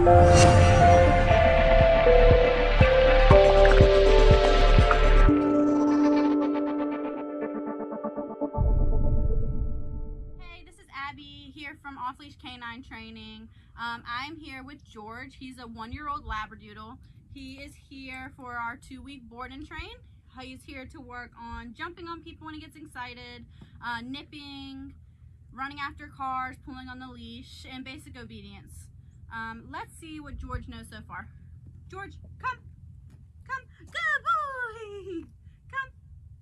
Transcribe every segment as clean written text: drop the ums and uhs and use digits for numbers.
Here from Off-Leash Canine Training. I'm here with George. He's a 1-year-old labradoodle. He is here for our 2-week board and train. He's here to work on jumping on people when he gets excited, nipping, running after cars, pulling on the leash, and basic obedience. Let's see what George knows so far. George, come. Good boy. Come.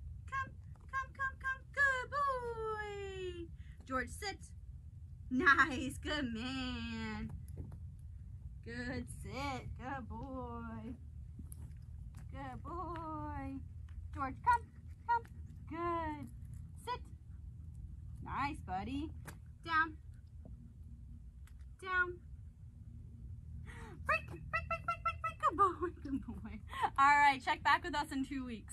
Good boy. George, sit. Nice, good man. Good sit, good boy. Good boy. George, come. Good. Sit. Nice, buddy. Down. Break. Good boy. All right, check back with us in 2 weeks.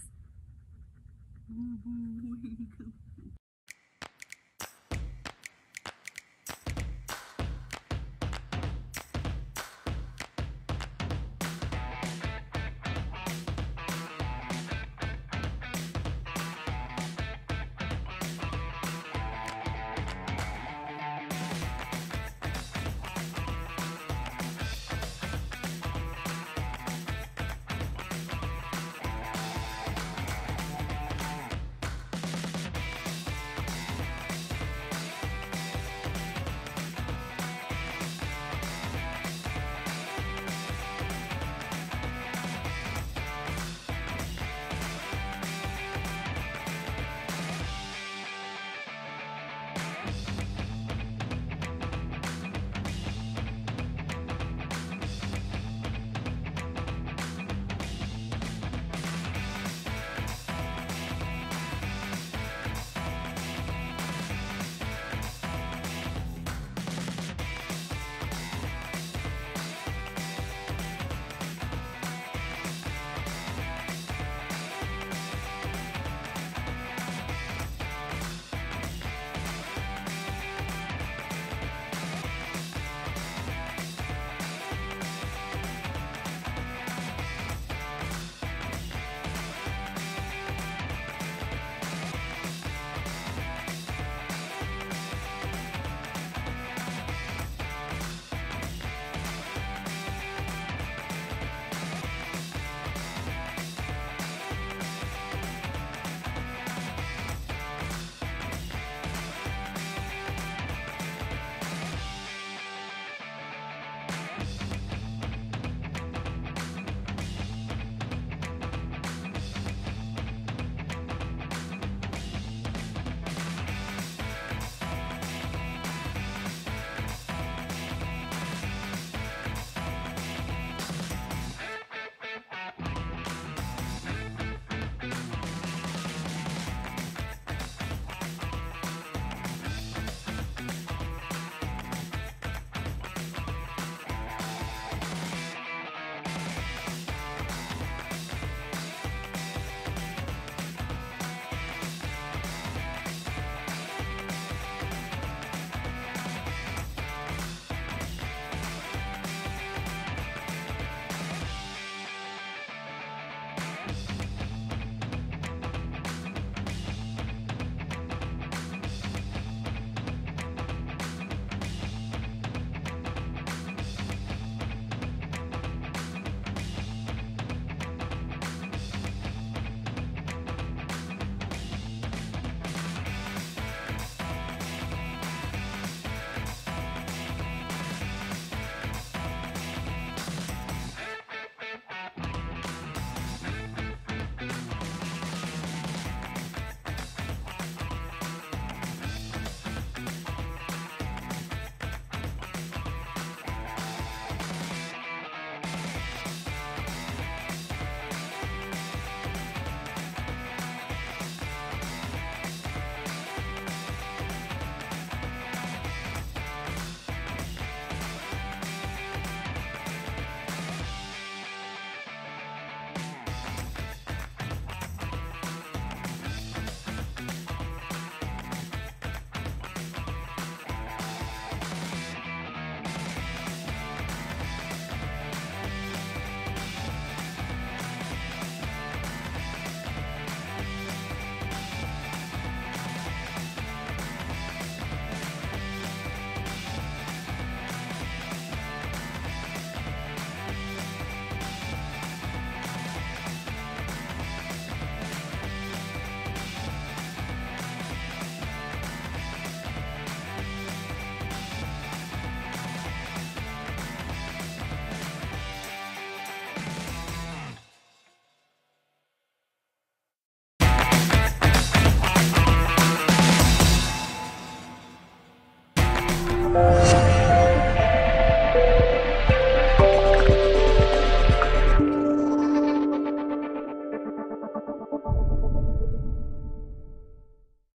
you.